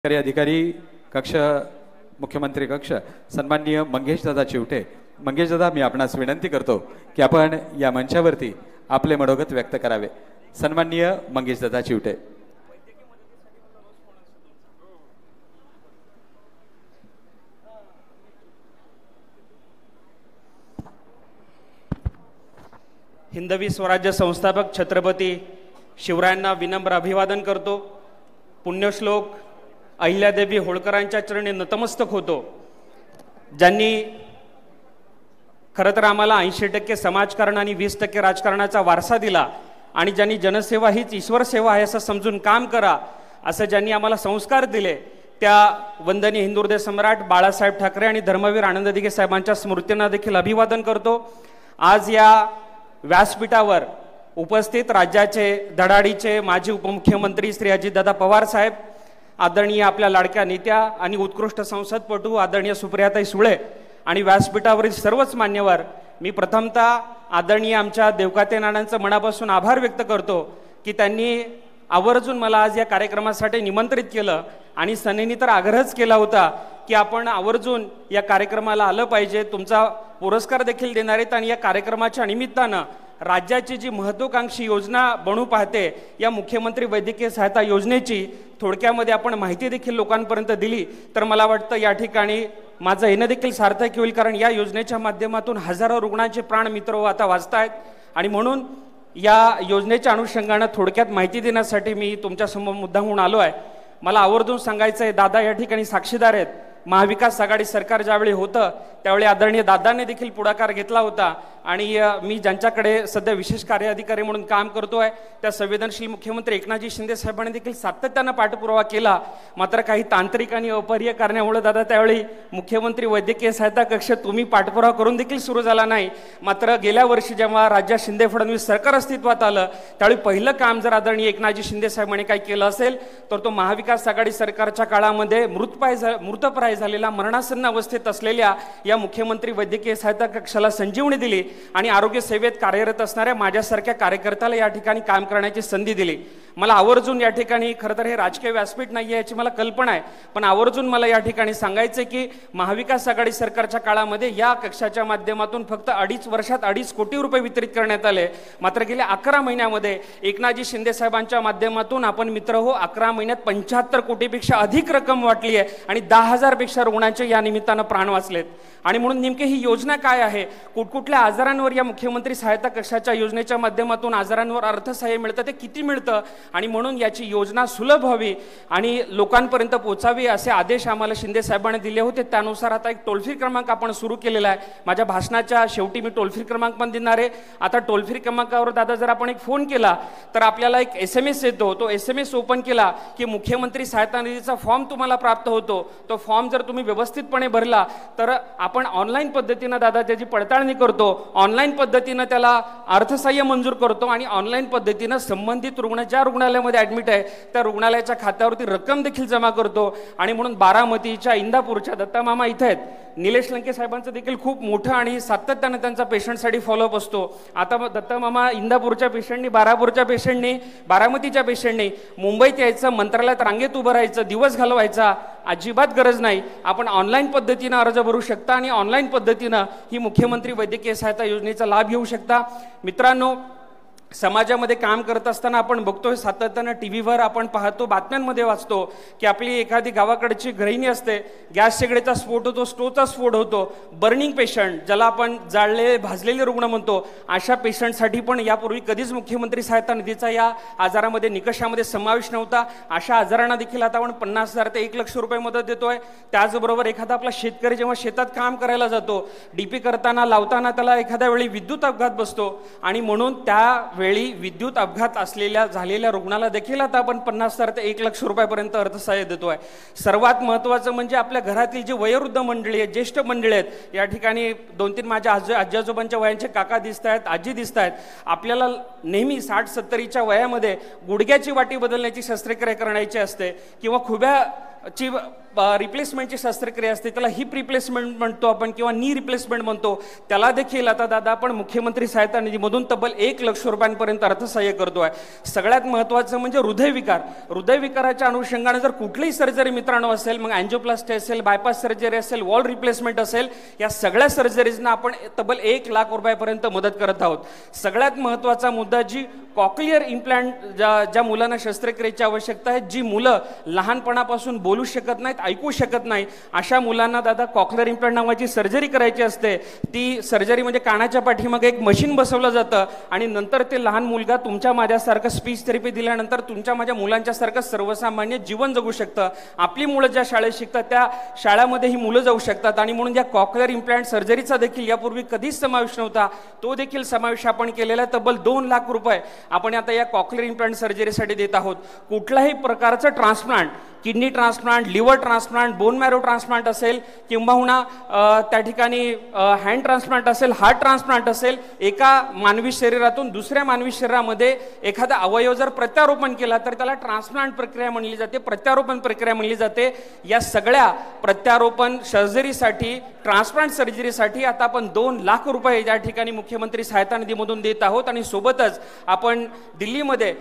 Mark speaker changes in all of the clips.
Speaker 1: अधिकारी कक्ष, मुख्यमंत्री कक्ष, सन्माननीय मंगेश दादा चिवटे. मंगेश दादा, मी आपणास विनंती करतो की आपण या मंचावरती आपले मनोगत व्यक्त करावे. सन्माननीय मंगेश दादा चिवटे.
Speaker 2: हिंदवी स्वराज्य संस्थापक छत्रपती शिवरायांना विनम्र अभिवादन करतो. पुण्यश्लोक अहिल्यादेवी होळकरांच्या चरणी नतमस्तक होतो. ज्यांनी खरं तर आम्हाला 80% समाजकारण आणि 20% राजकारणाचा वारसा दिला आणि ज्यांनी जनसेवा हीच ईश्वर सेवा आहे असं समजून काम करा असं ज्यांनी आम्हाला संस्कार दिले, त्या वंदनीय हिंदू हृदय सम्राट बाळासाहेब ठाकरे आणि धर्मवीर आनंद दिघे साहेबांच्या स्मृतींना देखील अभिवादन करतो. आज या व्यासपीठावर उपस्थित राज्याचे धडाडीचे माजी उपमुख्यमंत्री श्री अजितदादा पवार साहेब, आदरणीय आपल्या लाडक्या नेत्या आणि उत्कृष्ट संसदपटू आदरणीय सुप्रियाताई सुळे आणि व्यासपीठावरील सर्वच मान्यवर, मी प्रथमतः आदरणीय आमच्या देवकाते नानांचं मनापासून आभार व्यक्त करतो की त्यांनी आवर्जून मला आज या कार्यक्रमासाठी निमंत्रित केलं आणि सनेनी तर आग्रहच केला होता की आपण आवर्जून या कार्यक्रमाला आलं पाहिजे, तुमचा पुरस्कार देखील देणार आहेत आणि या कार्यक्रमाच्या निमित्तानं राज्याची जी महत्त्वाकांक्षी योजना बनू पाहते या मुख्यमंत्री वैद्यकीय सहायता योजनेची थोडक्यामध्ये आपण माहिती देखील लोकांपर्यंत दिली तर मला वाटतं या ठिकाणी माझं येणं देखील सार्थक होईल, कारण या योजनेच्या माध्यमातून हजारो रुग्णांचे प्राण मित्र आता वाचतायत आणि म्हणून या योजनेच्या अनुषंगानं थोडक्यात माहिती देण्यासाठी मी तुमच्यासमोर मुद्दामहून आलो आहे. मला आवर्जून सांगायचं आहे, दादा या ठिकाणी साक्षीदार आहेत. महाविकास आघाडी सरकार ज्यावेळी होतं त्यावेळी आदरणीय दादांनी देखील पुढाकार घेतला होता आणि मी ज्यांच्याकडे सध्या विशेष कार्य अधिकारी म्हणून काम करतोय त्या संवेदनशील मुख्यमंत्री एकनाथजी शिंदे साहेबांनी देखील सातत्यानं पाठपुरावा केला. मात्र काही तांत्रिक आणि अपरिय कारणामुळे दादा त्यावेळी मुख्यमंत्री वैद्यकीय सहायता कक्ष तुम्ही पाठपुरावा करून देखील सुरू झाला नाही. मात्र गेल्या वर्षी जेव्हा राज्यात शिंदे फडणवीस सरकार अस्तित्वात आलं त्यावेळी पहिलं काम जर आदरणीय एकनाथजी शिंदे साहेबांनी काही केलं असेल तर तो महाविकास आघाडी सरकारच्या काळामध्ये मृतप्राय झालेला मरणासन्न अवस्थेत असलेल्या या मुख्यमंत्री वैद्यकीय सहायता कक्षाला संजीवनी दिली आणि आरोग्य सेवेत कार्यरत असणाऱ्या माझ्यासारख्या कार्यकर्त्याला या ठिकाणी काम करण्याची संधी दिली. मला आवर्जून या ठिकाणी खरं तर हे राजकीय व्यासपीठ नाही आहे याची मला कल्पना आहे, पण आवर्जून मला या ठिकाणी सांगायचं की महाविकास आघाडी सरकारच्या काळामध्ये या कक्षाच्या माध्यमातून फक्त 2.5 वर्षात 2.5 कोटी रुपये वितरित करण्यात आले. मात्र गेल्या 11 महिन्यामध्ये एकनाथजी शिंदे साहेबांच्या माध्यमातून आपण मित्र हो 11 महिन्यात 75 कोटीपेक्षा अधिक रक्कम वाटली आहे आणि 10,000 पेक्षा रुग्णांचे या निमित्तानं प्राण वाचलेत. आणि म्हणून नेमकी ही योजना काय आहे, कुठकुठल्या आजारांवर या मुख्यमंत्री सहायता कक्षाच्या योजनेच्या माध्यमातून आजारांवर अर्थसहाय्य मिळतं, ते किती मिळतं आणि म्हणून याची योजना सुलभ व्हावी आणि लोकांपर्यंत पोहोचावी असे आदेश आम्हाला शिंदे साहेबांनी दिले होते. त्यानुसार आता एक टोल फ्री क्रमांक आपण सुरू केलेला आहे. माझ्या भाषणाच्या शेवटी मी टोल फ्री क्रमांक पण देणार आहे. आता टोल फ्री क्रमांकावर दादा जर आपण एक फोन केला तर आपल्याला एक SMS येतो. तो SMS ओपन केला की मुख्यमंत्री सहायता निधीचा फॉर्म तुम्हाला प्राप्त होतो. तो फॉर्म जर तुम्ही व्यवस्थितपणे भरला तर आपण ऑनलाईन पद्धतीनं दादा त्याची पडताळणी करतो, ऑनलाईन पद्धतीनं त्याला अर्थसहाय्य मंजूर करतो आणि ऑनलाईन पद्धतीनं संबंधित रुग्ण ज्या रुग्णालयामध्ये ॲडमिट आहे त्या रुग्णालयाच्या खात्यावरती रक्कम देखील जमा करतो. आणि म्हणून बारामतीच्या इंदापूरच्या दत्तामामा इथे आहेत, निलेश लंके साहेबांचं देखील खूप मोठं आणि सातत्यानं त्यांचा पेशंटसाठी फॉलोअप असतो. आता दत्तामामा इंदापूरच्या पेशंटनी, बारापूरच्या पेशंटनी, बारामतीच्या पेशंटनी मुंबईत यायचं, मंत्रालयात रांगेत उभं राहायचं, दिवस घालवायचा अजिबात गरज नाही. आपण ऑनलाईन पद्धतीनं अर्ज भरू शकता आणि ऑनलाईन पद्धतीनं ही मुख्यमंत्री वैद्यकीय सहायता योजनेचा लाभ घेऊ शकता. मित्रांनो, समाजामध्ये काम करत असताना आपण बघतोय सातत्यानं टीव्हीवर आपण पाहतो, बातम्यांमध्ये वाचतो की आपली एखादी गावाकडची गृहिणी असते, गॅस शेगडीचा स्फोट होतो, स्टोवचा स्फोट होतो, बर्निंग पेशंट ज्याला आपण जाळले भाजलेले रुग्ण म्हणतो, अशा पेशंटसाठी पण यापूर्वी कधीच मुख्यमंत्री सहायता निधीचा या आजारामध्ये निकषामध्ये समावेश नव्हता. अशा आजारांना देखील आता आपण 50,000 ते 1,00,000 रुपये मदत देतोय. त्याचबरोबर एखादा आपला शेतकरी जेव्हा शेतात काम करायला जातो, DP करताना लावताना त्याला एखाद्या वेळी विद्युत अपघात बसतो आणि म्हणून त्या वेळी विद्युत अपघात झालेल्या रुग्णाला देखील आता आपण 50,000 ते 1,00,000 रुपयापर्यंत अर्थसहाय्य देतोय. सर्वात महत्त्वाचं म्हणजे आपल्या घरातील जी वयोवृद्ध मंडळी आहेत, ज्येष्ठ मंडळी आहेत, या ठिकाणी 2-3 माझ्या आजी आजोबांच्या वयांचे काका दिसत आहेत, आजी दिसत आहेत. आपल्याला नेहमी 60-70च्या वयामध्ये गुडघ्याची वाटी बदलण्याची शस्त्रक्रिया करण्याची असते किंवा ची रिप्लेसमेंटची शस्त्रक्रिया असते, त्याला हिप रिप्लेसमेंट म्हणतो आपण किंवा नी रिप्लेसमेंट म्हणतो, त्याला देखील आता दादा आपण मुख्यमंत्री सहायता निधीमधून तब्बल 1 लाख रुपयांपर्यंत अर्थसहाय्य करतोय. सगळ्यात महत्त्वाचं म्हणजे हृदयविकाराच्या अनुषंगाने जर कुठलीही सर्जरी मित्रांनो असेल, मग अँजिओप्लास्टी असेल, बायपास सर्जरी असेल, वॉल रिप्लेसमेंट असेल, या सगळ्या सर्जरीजना आपण तब्बल 1 लाख रुपयापर्यंत मदत करत आहोत. सगळ्यात महत्त्वाचा मुद्दा, जी कॉक्लिअर इम्प्लांट ज्या मुलांना शस्त्रक्रियेची आवश्यकता आहे, जी मुलं लहानपणापासून बोलू शकत नाहीत, ऐकू शकत नाही, अशा मुलांना दादा कॉक्लिअर इम्प्लांट नावाची सर्जरी करायची असते. ती सर्जरी म्हणजे कानाच्या पाठीमागे एक मशीन बसवलं जातं आणि नंतर ते लहान मुलगा तुमच्या माझ्यासारखं स्पीच थेरपी दिल्यानंतर तुमच्या माझ्या मुलांच्यासारखं सर्वसामान्य जीवन जगू शकतं. आपली मुलं ज्या शाळेत शिकतात त्या शाळेमध्ये ही मुलं जाऊ शकतात. आणि म्हणून या कॉक्लिअर इम्प्लांट सर्जरीचा देखील यापूर्वी कधीच समावेश नव्हता, तो देखील समावेश आपण केलेला आहे. तब्बल 2 लाख रुपये आपण आता या कॉक्लिअर इम्प्लांट सर्जरीसाठी देत आहोत. कुठल्याही प्रकारचं transplant, kidney transplant, liver transplant, bone marrow transplant असेल, किंबहुना त्या ठिकाणी हँड ट्रान्सप्लांट असेल, हार्ट ट्रान्सप्लांट असेल, एका मानवी शरीरातून दुसऱ्या मानवी शरीरामध्ये एखादा अवयव जर प्रत्यारोपण केला तर त्याला ट्रान्सप्लांट प्रक्रिया म्हणली जाते, प्रत्यारोपण प्रक्रिया म्हणली जाते. या सगळ्या प्रत्यारोपण सर्जरीसाठी, ट्रान्सप्लांट सर्जरीसाठी आता आपण 2 लाख रुपये या ठिकाणी मुख्यमंत्री सहायता निधीमधून देत आहोत. आणि सोबतच आपण दिल्लीमध्ये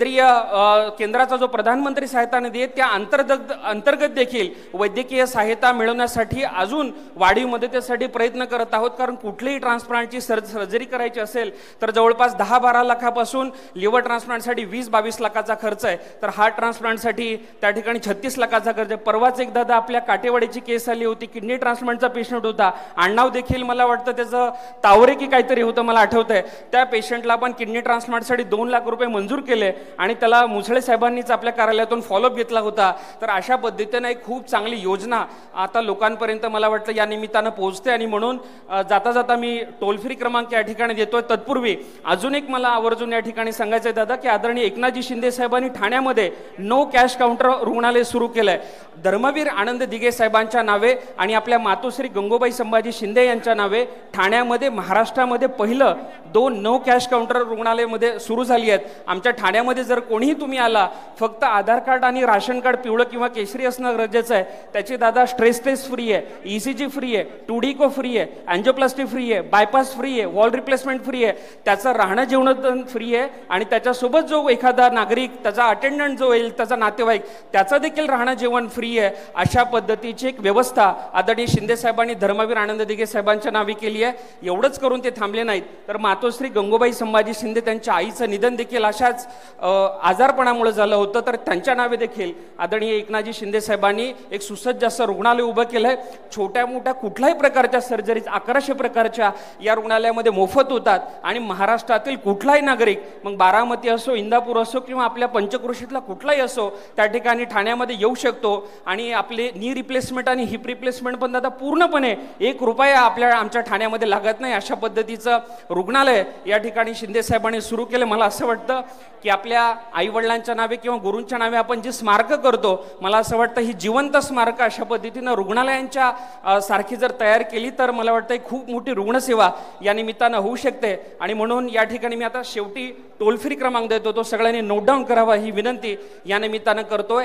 Speaker 2: केंद्राचा जो प्रधानमंत्री सहायता निधी आहे त्या अंतर्गत देखील वैद्यकीय सहायता मिळवण्यासाठी अजून वाढीव मदतीसाठी प्रयत्न करत आहोत. कारण कुठलीही ट्रान्सप्लांटची सर्जरी करायची असेल तर जवळपास 10-12 लाखापासून लिव्हर ट्रान्सप्लांटसाठी 20-22 लाखाचा खर्च आहे, तर हार्ट ट्रान्सप्लांटसाठी त्या ठिकाणी 36 लाखाचा खर्च आहे. परवाच एक दादा आपल्या काटेवाडीची केस आली होती, किडनी ट्रान्सप्लांटचा पेशंट होता, आडनाव देखील मला वाटतं त्याचं तावरे की काहीतरी होतं, मला आठवतंय. त्या पेशंटला आपण किडनी ट्रान्सप्लांटसाठी 2 लाख रुपये मंजूर केले आणि त्याला मुसळे साहेबांनीच आपल्या कार्यालयातून फॉलोअप घेतला होता. तर अशा पद्धतीने एक खूप चांगली योजना आता लोकांपर्यंत मला वाटतं या निमित्तानं पोहोचते. आणि म्हणून जाता जाता मी टोल फ्री क्रमांक या ठिकाणी देतोय. तत्पूर्वी अजून एक मला आवर्जून या ठिकाणी सांगायचं आहे दादा, की आदरणीय एकनाथजी शिंदे साहेबांनी ठाण्यामध्ये नो कॅश काउंटर रुग्णालय सुरू केलंय. धर्मवीर आनंद दिघे साहेबांच्या नावे आणि आपल्या मातोश्री गंगोबाई संभाजी शिंदे यांच्या नावे ठाण्यामध्ये महाराष्ट्रामध्ये पहिलं 2 नो कॅश काउंटर रुग्णालयामध्ये सुरू झाली आहेत. आमच्या ठाण्यामध्ये जर कोणीही तुम्ही आला, फक्त आधार कार्ड आणि राशन कार्ड पिवळं किंवा केशरी असणं गरजेचं आहे. त्याची दादा स्ट्रेस टेस्ट फ्री आहे, ECG फ्री आहे, 2D फ्री आहे, अँजिओप्लास्टी फ्री आहे, बायपास फ्री आहे, वॉल रिप्लेसमेंट फ्री आहे, त्याचं राहणं जेवण फ्री आहे. आणि त्याच्यासोबत जो एखादा नागरिक, त्याचा अटेंडंट जो येईल, त्याचा नातेवाईक, त्याचं देखील राहणं जेवण फ्री आहे. अशा पद्धतीची एक व्यवस्था आदरणीय शिंदे साहेबांनी धर्मवीर आनंद दिघे साहेबांच्या नावे केली आहे. एवढंच करून ते थांबले नाहीत, तर मातोश्री गंगोबाई संभाजी शिंदे त्यांच्या आईचं निधन देखील अशाच आजारपणामुळे झालं होतं, तर त्यांच्या नावे देखील आदरणीय एकनाथजी शिंदे साहेबांनी एक सुसज्ज असं रुग्णालय उभं केलंय. छोट्या मोठ्या कुठल्याही प्रकारच्या सर्जरीज 1100 प्रकारच्या या रुग्णालयामध्ये मोफत होतात. आणि महाराष्ट्रातील कुठलाही नागरिक, मग बारामती असो, इंदापूर असो किंवा आपल्या पंचक्रोशीतला कुठलाही असो, त्या ठिकाणी ठाण्यामध्ये येऊ शकतो. आणि आपले नी रिप्लेसमेंट आणि हिप रिप्लेसमेंट पण आता पूर्णपणे 1 रुपया आमच्या ठाण्यामध्ये लागत नाही. अशा पद्धतीचं रुग्णालय या ठिकाणी शिंदे साहेबांनी सुरू केलं. मला असं वाटतं की आपल्या आईवडिलांच्या नावे किंवा गुरूंच्या नावे आपण जी स्मारकं करतो, मला असं वाटतं ही जिवंत स्मारकं अशा पद्धतीनं रुग्णालयांच्या सारखी जर तयार केली तर मला वाटतं खूप मोठी रुग्णसेवा या निमित्तानं होऊ शकते. आणि म्हणून या ठिकाणी मी आता शेवटी टोल फ्री क्रमांक देतो, तो सगळ्यांनी नोट डाऊन करावा ही विनंती या निमित्तानं करतोय.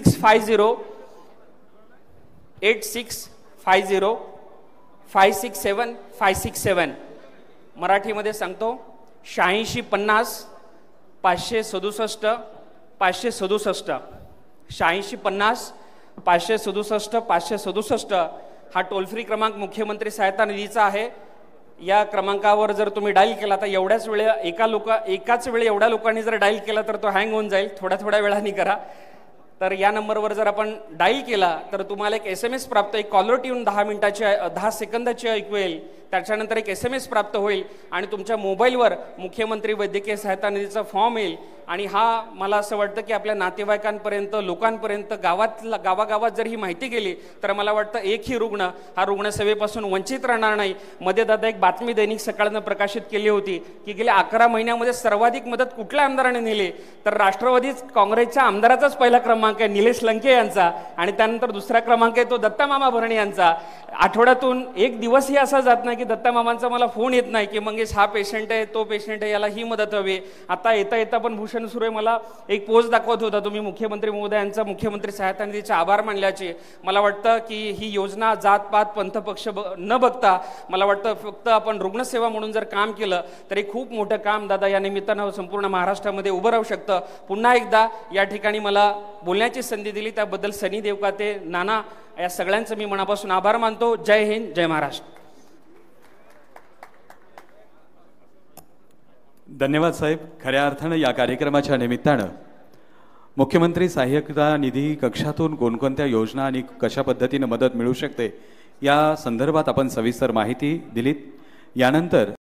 Speaker 2: 8650 मराठीमध्ये सांगतो, 8650 567 567 8650 567 567 हा टोल फ्री क्रमांक मुख्यमंत्री सहायता निधीचा आहे. या क्रमांकावर जर तुम्ही डायल केला तर एकाच वेळी एवढ्या लोकांनी जर डायल केला तर तो हँग होऊन जाईल, थोड्या वेळाने करा. तर या नंबरवर जर आपण डायल केला तर तुम्हाला एक SMS प्राप्त, एक कॉलर ट्यून 10 सेकंदाची ऐकू येईल. त्याच्यानंतर एक SMS प्राप्त होईल आणि तुमच्या मोबाईलवर मुख्यमंत्री वैद्यकीय सहायता निधीचा फॉर्म येईल. आणि हा मला असं वाटतं की आपल्या नातेवाईकांपर्यंत, लोकांपर्यंत, गावागावात जर ही माहिती गेली तर मला वाटतं एकही रुग्ण हा रुग्णसेवेपासून वंचित राहणार नाही. मध्ये दादा एक बातमी दैनिक सकाळनं प्रकाशित केली होती की गेल्या 11 महिन्यामध्ये सर्वाधिक मदत कुठल्या आमदाराने नेली, तर राष्ट्रवादी काँग्रेसच्या आमदाराचाच पहिला क्रमांक आहे निलेश लंके यांचा. आणि त्यानंतर दुसरा क्रमांक आहे तो दत्तामामा भरणे यांचा. आठवड्यातून एक दिवसही असा जात नाही की दत्तामामांचा मला फोन येत नाही की मंगेश हा पेशंट आहे, तो पेशंट आहे, याला ही मदत हवी. आता येता पण भूषण इलेक्शन सुरू आहे, मला एक पोस्ट दाखवत होता तुम्ही मुख्यमंत्री महोदयांचा मुख्यमंत्री सहायता निधीचे आभार मानल्याचे. मला वाटतं की ही योजना जातपात पंथपक्ष न बघता मला वाटतं फक्त आपण रुग्णसेवा म्हणून जर काम केलं तरी खूप मोठं काम दादा या निमित्तानं संपूर्ण महाराष्ट्रामध्ये उभं राहू शकतं. पुन्हा एकदा या ठिकाणी मला बोलण्याची संधी दिली त्याबद्दल सनी देवकाते, नाना या सगळ्यांचं मी मनापासून आभार मानतो. जय हिंद, जय महाराष्ट्र.
Speaker 1: धन्यवाद साहेब. खऱ्या अर्थानं या कार्यक्रमाच्या निमित्तानं मुख्यमंत्री सहाय्यता निधी कक्षातून कोणकोणत्या योजना आणि कशा पद्धतीनं मदत मिळू शकते या संदर्भात आपण सविस्तर माहिती दिलीत. यानंतर